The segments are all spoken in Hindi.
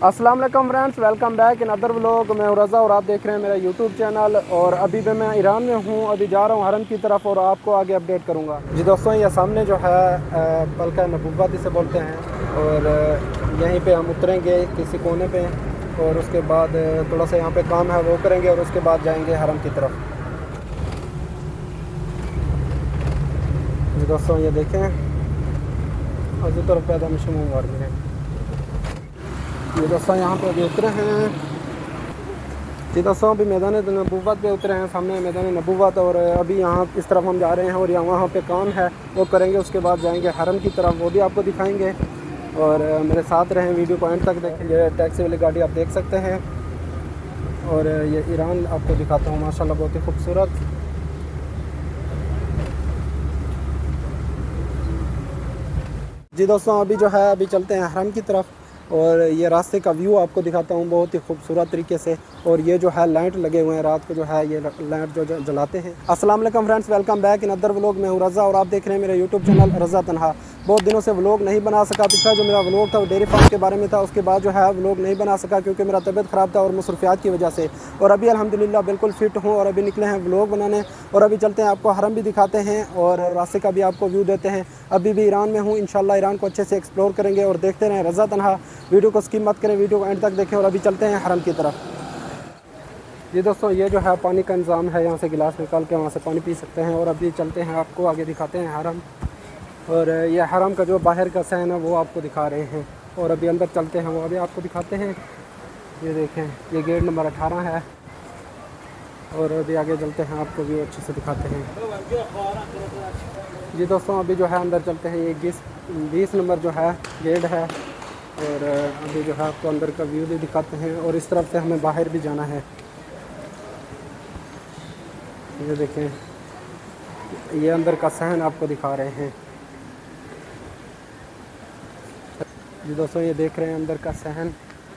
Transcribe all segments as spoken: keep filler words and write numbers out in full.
अस्सलाम वालेकुम friends, welcome back in other vlog. मैं हूं रज़ा और आप देख रहे हैं मेरा यूट्यूब चैनल। और अभी भी मैं ईरान में हूं, अभी जा रहा हूं हरम की तरफ और आपको आगे अपडेट करूंगा। जी दोस्तों, ये सामने जो है पलका नबूवत इसे बोलते हैं और यहीं पे हम उतरेंगे किसी कोने पे और उसके बाद थोड़ा सा यहाँ पे काम है वो करेंगे और उसके बाद जाएंगे हरम की तरफ। जी दोस्तों, ये देखें अजू तरफ पैदा मशमूम वार में ये दोस्तों यहाँ पे अभी उतरे हैं। जी दोस्तों, अभी मैदान नबूवत पे उतरे हैं, सामने मैदान नबूवत और अभी यहाँ इस तरफ हम जा रहे हैं और यहाँ वहाँ पे काम है वो करेंगे, उसके बाद जाएंगे हरम की तरफ, वो भी आपको दिखाएंगे। और मेरे साथ रहें, वीडियो को एंड तक देखें। ये टैक्सी वाली गाड़ी आप देख सकते हैं और ये ईरान आपको दिखाता हूँ, माशाल्लाह बहुत ही खूबसूरत। जी दोस्तों, अभी जो है अभी चलते हैं हरम की तरफ और ये रास्ते का व्यू आपको दिखाता हूँ बहुत ही खूबसूरत तरीके से। और ये जो है लाइट लगे हुए हैं रात को, जो है ये लाइट जो जलाते हैं। अस्सलाम वालेकुम friends, welcome back in other vlog. मैं हूँ रज़ा और आप देख रहे हैं मेरा यूट्यूब चैनल रज़ा तन्हा। बहुत दिनों से व्लॉग नहीं बना सका। पिछला जो मेरा व्लॉग था वो डेयरी फार्म के बारे में था, उसके बाद जो है व्लॉग नहीं बना सका क्योंकि मेरा तबीयत ख़राब था और मसरूफियात की वजह से। और अभी अल्हम्दुलिल्लाह बिल्कुल फिट हूँ और अभी निकले हैं व्लॉग बनाने और अभी चलते हैं, आपको हरम भी दिखाते हैं और रास्ते का भी आपको व्यू देते हैं। अभी भी ईरान में हूँ, इंशाल्लाह ईरान को अच्छे से एक्सप्लोर करेंगे और देखते रहें रज़ा तन्हा। वीडियो को स्किप मत करें, वीडियो को एंड तक देखें और अभी चलते हैं हरम की तरफ। ये दोस्तों, ये जो है पानी का इंतज़ाम है, यहाँ से गिलास निकाल के वहाँ से पानी पी सकते हैं। और अभी चलते हैं, आपको आगे दिखाते हैं हरम। और ये हरम का जो बाहर का सहन है वो आपको दिखा रहे हैं और अभी अंदर चलते हैं, वो अभी आपको दिखाते हैं। ये देखें, ये गेट नंबर अठारह है और अभी आगे चलते हैं, आपको भी अच्छे से दिखाते हैं। जी दोस्तों, अभी जो है अंदर चलते हैं, ये बीस बीस नंबर जो है गेट है और अभी जो है आपको अंदर का व्यू भी दिखाते हैं और इस तरफ से हमें बाहर भी जाना है। ये देखें, ये अंदर का सहन आपको दिखा रहे हैं। जी दोस्तों, ये देख रहे हैं अंदर का सहन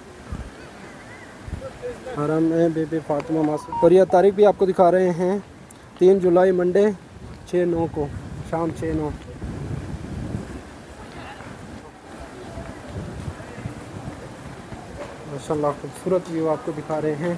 हरम में बेबी फातिमा मासूम। और यह तारीख भी आपको दिखा रहे हैं, तीन जुलाई मंडे छः नौ को, शाम छः नौ। माशाल्लाह खूबसूरत व्यू आपको दिखा रहे हैं।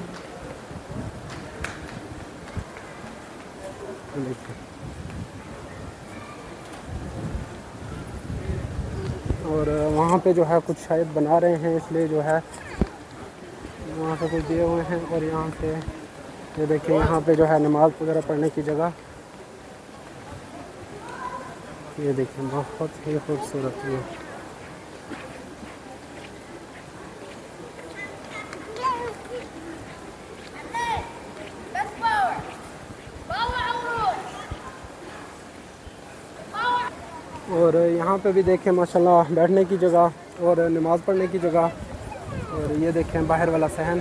और वहाँ पे जो है कुछ शायद बना रहे हैं, इसलिए जो है वहाँ से कुछ दिए हुए हैं। और यहाँ पे ये देखिए, यहाँ पे जो है नमाज वगैरह पढ़ने की जगह, ये देखिए बहुत ही खूबसूरत व्यू। और यहाँ पे भी देखें माशाल्लाह बैठने की जगह और नमाज़ पढ़ने की जगह। और ये देखें बाहर वाला सहन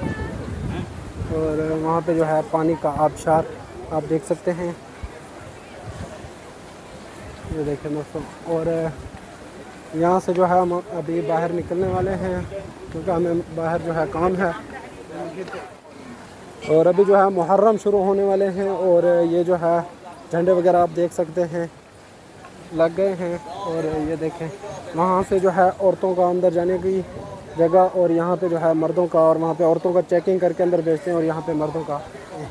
और वहाँ पे जो है पानी का आबशार आप देख सकते हैं। ये देखें दोस्तों, और यहाँ से जो है हम अभी बाहर निकलने वाले हैं क्योंकि हमें बाहर जो है काम है। और अभी जो है मुहर्रम शुरू होने वाले हैं और ये जो है झंडे वगैरह आप देख सकते हैं लग गए हैं। और ये देखें, वहाँ से जो है औरतों का अंदर जाने की जगह और यहाँ पे जो है मर्दों का, और वहाँ पे औरतों का चेकिंग करके अंदर भेजते हैं और यहाँ पे मर्दों का।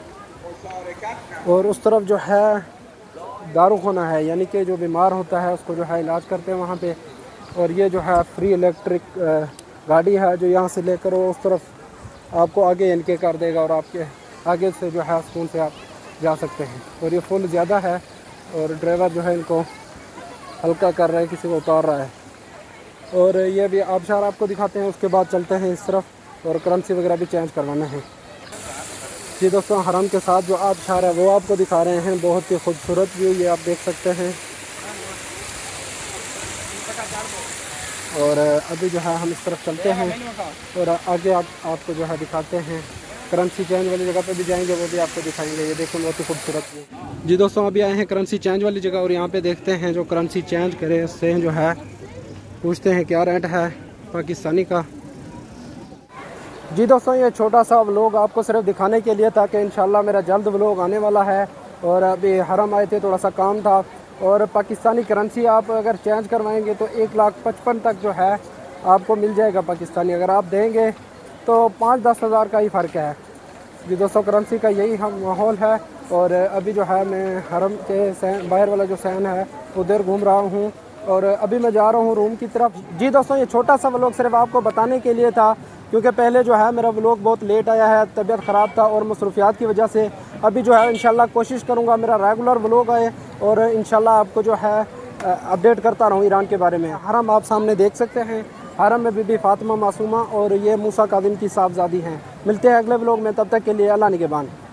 और उस तरफ जो है दारुखाना है, यानी कि जो बीमार होता है उसको जो है इलाज करते हैं वहाँ पे। और ये जो है फ्री इलेक्ट्रिक गाड़ी है जो यहाँ से लेकर वो उस तरफ आपको आगे इनके कर देगा और आपके आगे से जो है सुकून से आप जा सकते हैं। और ये फुल ज़्यादा है और ड्राइवर जो है इनको हल्का कर रहा है, किसी को उतार रहा है। और ये भी आबशार आपको दिखाते हैं, उसके बाद चलते हैं इस तरफ और करेंसी वगैरह भी चेंज करवाना है। जी दोस्तों, हरम के साथ जो आबशार है वो आपको दिखा रहे हैं, बहुत ही खूबसूरत व्यू ये आप देख सकते हैं। और अभी जो है हम इस तरफ चलते हैं और आगे आप आपको जो है दिखाते हैं, करेंसी चेंज वाली जगह पे भी जाएंगे, वो भी आपको दिखाएंगे। ये देखो बहुत ही खूबसूरत व्यू। जी दोस्तों, अभी आए हैं करेंसी चेंज वाली जगह और यहाँ पे देखते हैं जो करेंसी चेंज करे उससे जो है पूछते हैं क्या रेट है पाकिस्तानी का। जी दोस्तों, ये छोटा सा व्लॉग आपको सिर्फ दिखाने के लिए था कि इंशाल्लाह मेरा जल्द व्लॉग आने वाला है। और अभी हरम आए थे, थोड़ा सा काम था। और पाकिस्तानी करेंसी आप अगर चेंज करवाएंगे तो एक लाख पचपन तक जो है आपको मिल जाएगा पाकिस्तानी। अगर आप देंगे तो पाँच दस हज़ार का ही फ़र्क है जी दोस्तों। करेंसी का यही हम माहौल है। और अभी जो है मैं हरम के सैन बाहर वाला जो सैन है उधर घूम रहा हूँ और अभी मैं जा रहा हूँ रूम की तरफ। जी दोस्तों, ये छोटा सा व्लॉग सिर्फ आपको बताने के लिए था, क्योंकि पहले जो है मेरा व्लॉग बहुत लेट आया है, तबीयत ख़राब था और मसरूफियात की वजह से। अभी जो है इंशाल्लाह कोशिश करूँगा मेरा रेगुलर व्लॉग आए और इंशाल्लाह आपको जो है अपडेट करता रहूँ ईरान के बारे में। हरम आप सामने देख सकते हैं, हरम में बीबी फातिमा मासूमा और ये मूसा कादिम की साहबजादी हैं। मिलते हैं अगले व्लॉग में, तब तक के लिए अल्लाह निगहबान।